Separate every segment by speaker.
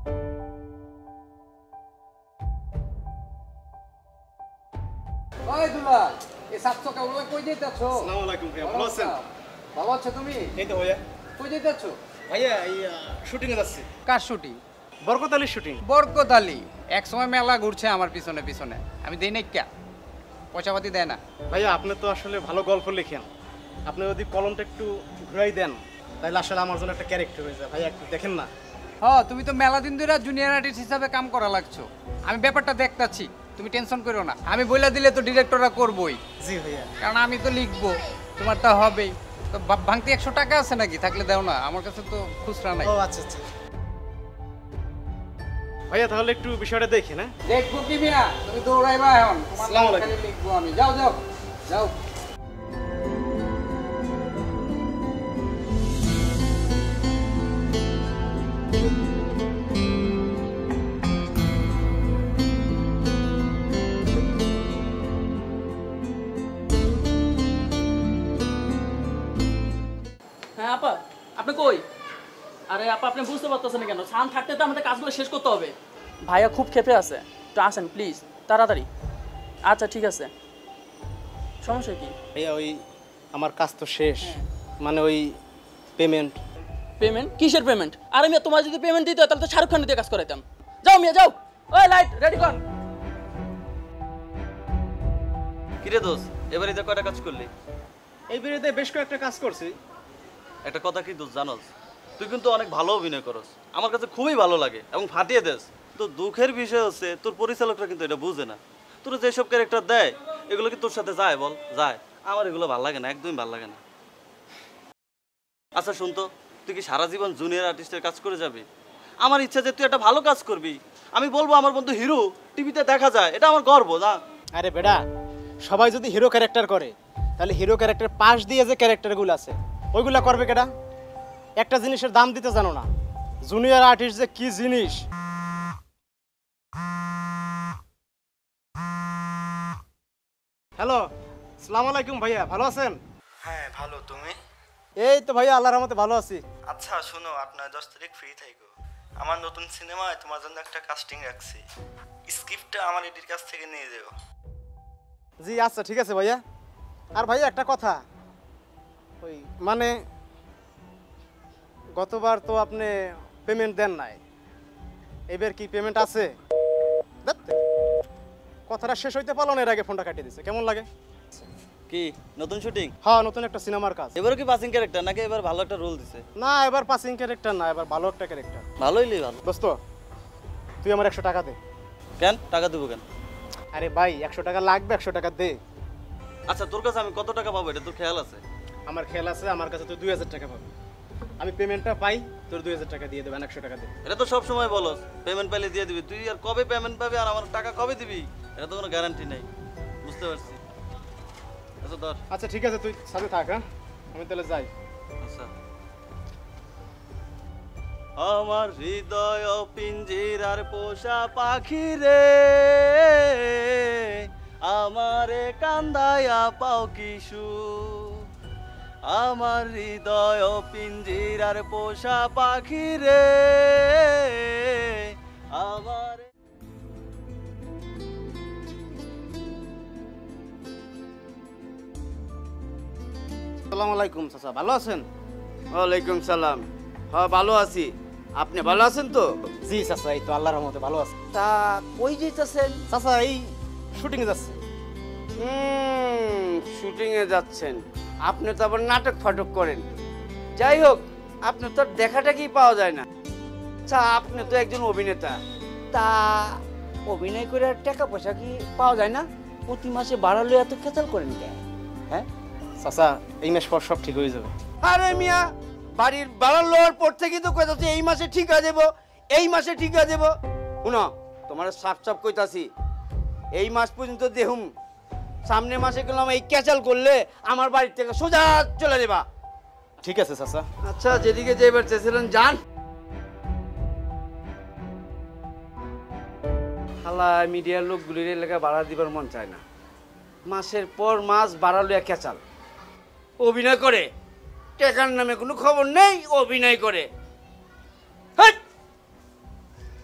Speaker 1: ওই দুলাল, এই সাত সকালবেলা কই যাইতাছো?
Speaker 2: আসসালামু আলাইকুম ভাইয়া, ভালো আছেন?
Speaker 1: ভালো আছো তুমি?
Speaker 2: এই তো ভাইয়া।
Speaker 1: কই যাইতাছো?
Speaker 2: ভাইয়া এই শুটিং এ যাচ্ছি।
Speaker 1: কার শুটিং?
Speaker 2: বরকত আলীর শুটিং।
Speaker 1: বরকত আলী এক সময় মেলা ঘুরছে আমার পিছনে পিছনে, আমি দেই নাই কে? পয়সাপাতি দেয় না।
Speaker 2: ভাইয়া আপনি তো আসলে ভালো গল্প লেখেন, আপনি যদি কলমটা একটু ঘুরাই দেন তাহলে আসলে আমার জন্য একটা ক্যারেক্টার হয়ে যায়। ভাইয়া একটু দেখেন না।
Speaker 1: তুমি তো মেলা দিন ধরে জুনিয়র আর্টিস্ট হিসাবে কাম করা লাগছো, আমি ব্যাপারটা দেখতাছি, তুমি টেনশন করো না। আমি বইলা দিলে তো ডিরেক্টররা করবই।
Speaker 2: জি ভাইয়া।
Speaker 1: কারণ আমি তো লিখবো, তোমার তা হবেই। তো ভাঙতি 100 টাকা আছে নাকি? থাকলে দাও না, আমার কাছে তো খুচরা নাই।
Speaker 2: ও আচ্ছা আচ্ছা ভাইয়া, তাহলে একটু বিষয়টা দেখি না।
Speaker 1: দেখবো কি মিয়া, তুমি দৌড়াইবা এখন,
Speaker 2: আসসালামু
Speaker 1: তোমার
Speaker 2: আলাইকুম।
Speaker 1: লিখবো আমি। যাও যাও যাও।
Speaker 3: হ্যাঁ আপা, আপনি কই? আরে আপা, আপনি বুঝতে পারতেছেন না কেন? ছান থাকতে তো আমাদের কাজগুলো শেষ করতে হবে। ভাইয়া খুব ক্ষেপে আছে, একটু আসেন প্লিজ তাড়াতাড়ি। আচ্ছা ঠিক আছে, সমস্যা কি?
Speaker 2: ভাইয়া ওই আমার কাজ তো শেষ, মানে ওই পেমেন্ট।
Speaker 3: পেমেন্ট? কিসের পেমেন্ট? আরে মিয়া, তোমার যদি পেমেন্ট দিতে হয় তাহলে তো শাহরুখ খান দিয়ে কাজ করাইতাম। যাও মিয়া যাও, ওই লাইট রেডি কর।
Speaker 4: কিরে দোস্ত, এবারে যে কয়টা কাজ করলি?
Speaker 2: এই বিরুদ্ধে বেশ কয়েকটা কাজ করছি।
Speaker 4: একটা কথা কি দোস্ত জানোস, তুই কিন্তু অনেক ভালো অভিনয় করস, আমার কাছে খুবই ভালো লাগে এবং ফাটিয়ে দেস। তো দুঃখের বিষয় হচ্ছে তোর পরিচালকরা কিন্তু এটা বুঝে না। তোর যেসব ক্যারেক্টার দেয় এগুলো কি তোর সাথে যায়? বল যায়? আমার এগুলো ভালো লাগে না, একদমই ভালো লাগে না। আচ্ছা শুন তো, তুই কি সারা জীবন জুনিয়র আর্টিস্টের কাজ করে যাবি? আমার ইচ্ছা যে তুই একটা ভালো কাজ করবি। আমি বলবো আমার বন্ধু হিরো টিভিতে দেখা যায়, এটা আমার গর্ব না?
Speaker 2: আরে বেটা, সবাই যদি হিরো ক্যারেক্টার করে তাহলে হিরো ক্যারেক্টার পাশ দিয়ে যে ক্যারেক্টারগুলো আছে ওইগুলা করবে কেডা? একটা জিনিসের দাম দিতে জানো না। জুনিয়র আর্টিস্ট যে কি জিনিস। হ্যালো, আসসালামু আলাইকুম ভাইয়া, ভালো আছেন?
Speaker 5: হ্যাঁ ভালো, তুমি?
Speaker 2: এই তো ভাইয়া আল্লাহর রহমতে ভালো আছি।
Speaker 5: আচ্ছা শোনো, আপনার 10 তারিখ ফ্রি থাকো। আমার নতুন সিনেমায় তোমার জন্য একটা কাস্টিং রাখছি, স্ক্রিপ্টটা আমার এডির কাছ থেকে নিয়ে যাও।
Speaker 2: জি আচ্ছা ঠিক আছে ভাইয়া। আর ভাইয়া একটা কথা, ওই মানে গতবার তো আপনি পেমেন্ট দেন নাই, এবার কি পেমেন্ট আছে? কথাটা শেষ হইতে পারলো না, এর আগে ফোনটা কাটিয়ে দিছে। কেমন লাগে?
Speaker 4: কি নতুন শুটিং?
Speaker 2: হ্যাঁ নতুন একটা সিনেমার কাজ।
Speaker 4: এবারও কি পাসিং ক্যারেক্টার নাকি এবার ভালো একটা রোল দিছে?
Speaker 2: না এবার পাসিং ক্যারেক্টার না, এবার ভালো একটা ক্যারেক্টার।
Speaker 4: ভালোই ভালো।
Speaker 2: দোস্ত তুই আমার 100 টাকা দে।
Speaker 4: কেন টাকা দেবো কেন?
Speaker 2: আরে ভাই 100 টাকা লাগবে, 100 টাকা দে।
Speaker 4: আচ্ছা তোর কাছে আমি কত টাকা পাবো এটা তোর খেয়াল আছে?
Speaker 2: আমার খেয়াল আছে, আমার কাছে তুই 2000 টাকা পাবি। আমি পেমেন্টটা পাই, তোর 2000 টাকা দিয়ে দেবেন, 100 টাকা দে।
Speaker 4: এটা তো সব সময় বলস পেমেন্ট পাইলে দিয়ে দিবি, তুই আর কবে পেমেন্ট পাবি আর আমার টাকা কবে দিবি এটা তো কোনো গ্যারান্টি নেই। বুঝতে পারছি। আচ্ছা ধর।
Speaker 2: আচ্ছা ঠিক আছে, তুই সাথে থাক। হ্যাঁ আমি তাহলে যাই।
Speaker 4: আচ্ছা। আমার হৃদয় পিঞ্জিরার পোষা পাখি রে, আমারে কান্দায়া পাও কিশু। আমার হৃদয় পিঞ্জিরার পোষা পাখি রে, আমার।
Speaker 2: আসসালামু আলাইকুম চাচা, ভালো আছেন?
Speaker 6: ওয়ালাইকুম সালাম। হ্যাঁ ভালো আছি, আপনি ভালো আছেন তো?
Speaker 2: জি চাচা, এই তো আল্লাহর রহমতে ভালো আছি।
Speaker 6: তা কই যেতেছেন?
Speaker 2: চাচা এই শুটিং এ যাচ্ছে।
Speaker 6: শুটিং এ যাচ্ছেন? আপনি তো আবার নাটক ফাটক করেন। যাই হোক, আপনি তো দেখাটা কি পাওয়া যায় না। আচ্ছা আপনি তো একজন অভিনেতা, তা অভিনয় করে টাকা পয়সা কি পাওয়া যায় না? প্রতি মাসে বাড়ালে এত খেচাল করেন কেন? হ্যাঁ
Speaker 2: চাচা এই মাস পর সব ঠিক হয়ে যাবে।
Speaker 6: আরে মিয়া, বাড়ির বাড়ার লওয়ার পর থেকে তো কইতাছি এই মাসে ঠিক হয়ে যাবো, এই মাসে ঠিক হয়ে যাবো। শুনো, তোমার সাপ সাপ কইতাছি, এই মাস পর্যন্ত দেহুম, সামনের মাসে গেলাম এই ক্যাচাল করলে আমার বাড়ির থেকে সোজা চলে যাবা।
Speaker 2: ঠিক আছে চাচা।
Speaker 6: আচ্ছা যেদিকে যেবার চেয়েছিলেন যান। হালা মিডিয়ার লোকগুলির এলাকা ভাড়া দিবার মন চায় না, মাসের পর মাস ভাড়া লইয়া ক্যাচাল। অভিনয় করে, টাকার নামে কোনো খবর নেই, অভিনয় করে।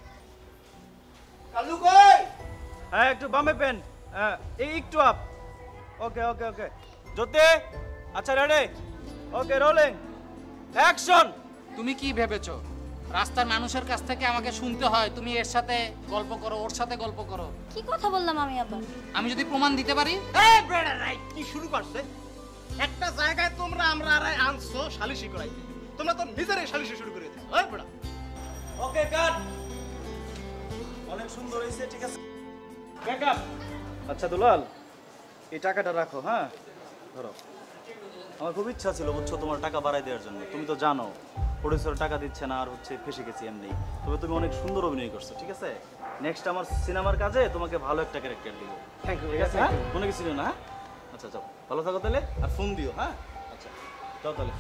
Speaker 6: কালু কই?
Speaker 4: হ্যাঁ একটু বামে পেন, হ্যাঁ এই একটু আপ। ওকে ওকে ওকে জ্যোতি, আচ্ছা রেডি, ওকে রোলিং অ্যাকশন।
Speaker 7: তুমি কি ভেবেছো রাস্তার মানুষের কাছ থেকে আমাকে শুনতে হয় তুমি এর সাথে গল্প করো, ওর সাথে গল্প করো?
Speaker 8: কি কথা বললাম আমি আবার?
Speaker 7: আমি যদি প্রমাণ দিতে পারি?
Speaker 2: এই বেড়া রাইট কি শুরু করছে? একটা জায়গায় তোমরা আমরা আর আনছো সালিশি করাইতে, তোমরা তো নিজেরাই সালিশি শুরু করে দিছো। এই বেড়া
Speaker 4: ওকে কাট, অনেক সুন্দর হয়েছে, ঠিক আছে ব্যাকআপ। আচ্ছা দুলাল, এই টাকাটা রাখো, হ্যাঁ ধরো। আমার খুব ইচ্ছা ছিল বুঝছো তোমার টাকা বাড়াই দেওয়ার জন্য, তুমি তো জানো প্রডিউসার টাকা দিচ্ছে না আর হচ্ছে ফেসে গেছি এমনি। তবে তুমি অনেক সুন্দর অভিনয় করছো, ঠিক আছে? নেক্সট আমার সিনেমার কাজে তোমাকে ভালো একটা ক্যারেক্টার দিব।
Speaker 2: Thank you.
Speaker 4: ঠিক আছে, হ্যাঁ মনে কিছু না, হ্যাঁ? আচ্ছা যাও, ভালো থাকো তাহলে, আর ফোন দিও, হ্যাঁ? আচ্ছা যাও তাহলে।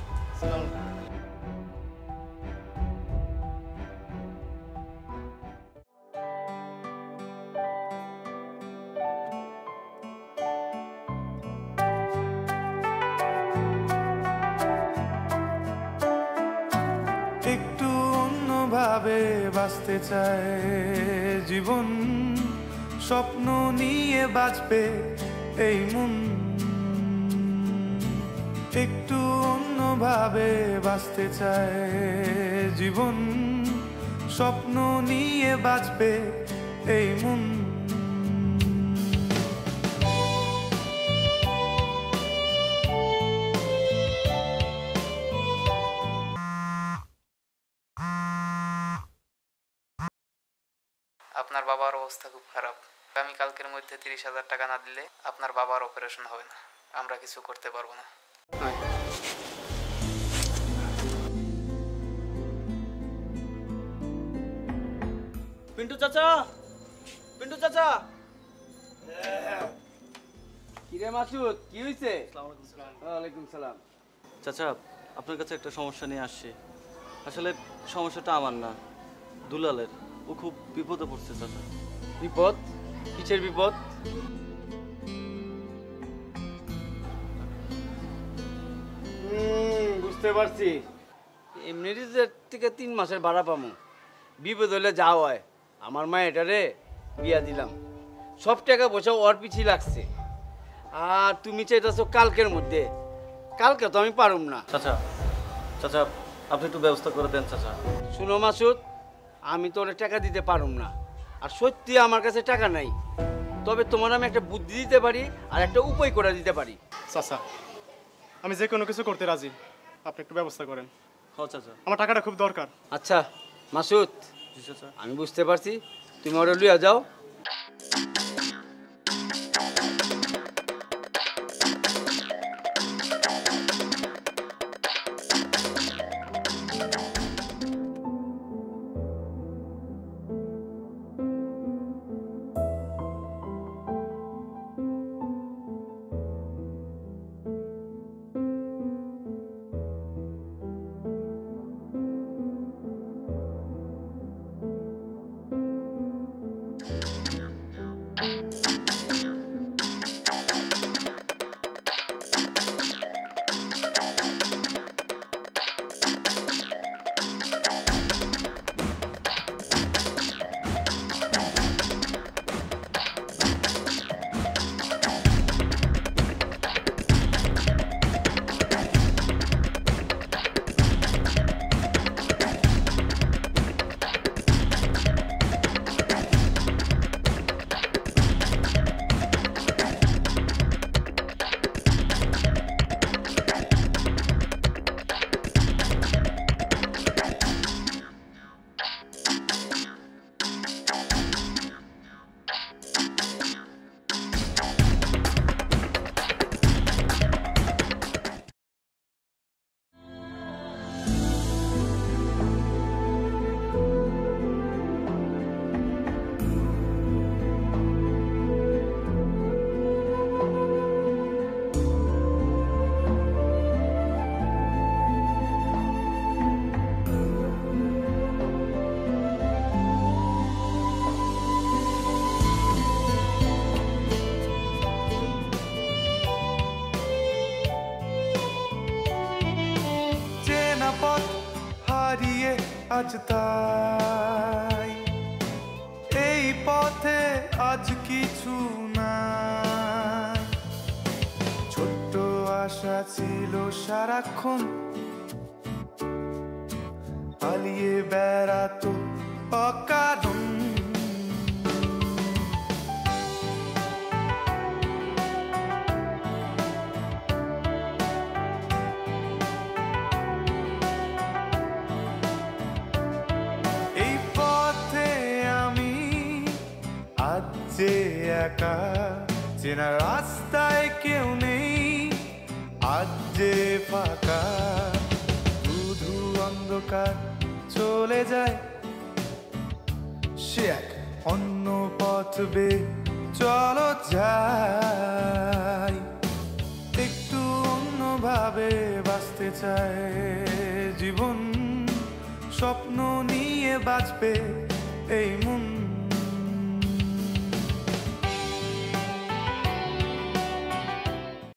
Speaker 9: একটু অন্যভাবে বাঁচতে চায় জীবন, স্বপ্ন নিয়ে বাঁচবে এই মন। একটু অন্যভাবে বাঁচতে চায় জীবন, স্বপ্ন নিয়ে বাঁচবে এই মন।
Speaker 10: আপনার বাবার অবস্থা খুব খারাপ। আগামীকালকের মধ্যে 30,000 টাকা না দিলে আপনার বাবার অপারেশন হবে না, আমরা কিছু করতে পারবো না।
Speaker 4: পিন্টু চাচা, পিন্টু চাচা।
Speaker 6: কিরে মাসুদ, কি হয়েছে? ওয়ালাইকুম সালাম।
Speaker 4: চাচা আপনার কাছে একটা সমস্যা নিয়ে আসছি। আসলে সমস্যাটা আমার না, দুলালের। ও খুব বিপদে পড়ছে চাচা।
Speaker 6: বিপদ? কিসের বিপদ? বুঝতে পারছি। এমনিটিজের থেকে 3 মাসের ভাড়া পামু, বিপদ হলে যা হয়। আমার মা এটারে বিয়া দিলাম, সব টাকা পয়সা ওর পিছিয়ে লাগছে। আর তুমি চাইতেছো কালকের মধ্যে, কালকে তো আমি পারুম না।
Speaker 4: চাচা চাচা আপনি একটু ব্যবস্থা করে দেন চাচা।
Speaker 6: শুনো মাসুদ, আমি তো ওরে টাকা দিতে পারুম না, আর সত্যি আমার কাছে টাকা নাই। তবে তোমার আমি একটা বুদ্ধি দিতে পারি আর একটা উপায় করে দিতে পারি।
Speaker 2: চাচা আমি যে কোনো কিছু করতে রাজি, আপনি একটু ব্যবস্থা করেন।
Speaker 4: হ্যাঁ চাচা।
Speaker 2: আমার টাকাটা খুব দরকার।
Speaker 6: আচ্ছা মাসুদ,
Speaker 4: জি চাচা।
Speaker 6: আমি বুঝতে পারছি, তুমি ওরে লইয়া যাও।
Speaker 9: আজ তাই এই পথ কিছু নাই। ছোট্ট আশা ছিল সারাক্ষণ, পালিয়ে বেড়াতো অকারণ। এই পথে আমি আজ যে একা, চেনা রাস্তায় কেউ নেই, আজ যে ফাঁকা, শুধু অন্ধকার চলে যায়, সে এক অন্য পথ বে চলো যাই। একটু অন্যভাবে বাঁচতে চায় জীবন, স্বপ্ন নিয়ে বাঁচবে